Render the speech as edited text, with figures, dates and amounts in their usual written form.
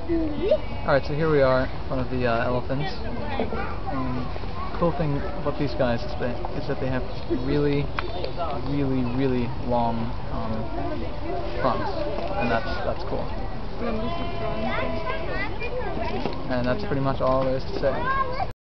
Alright, so here we are in front of the elephants. Cool thing about these guys is that they have really long fronts, and that's cool. And that's pretty much all there is to say.